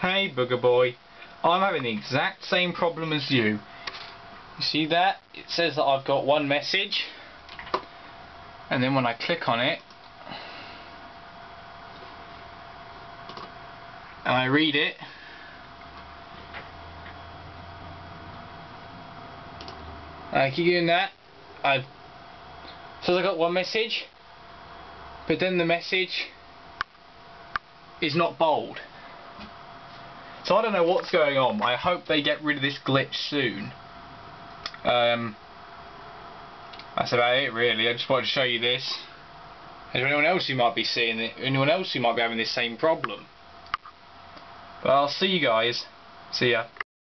Hey Booger Boy, I'm having the exact same problem as you. You see that? It says that I've got one message, and then when I click on it and I read it, I keep doing that, it says I got one message, but then the message is not bold. So I don't know what's going on. I hope they get rid of this glitch soon. That's about it really. I just wanted to show you this. Is there anyone else who might be seeing it? Anyone else who might be having this same problem? But I'll see you guys. See ya.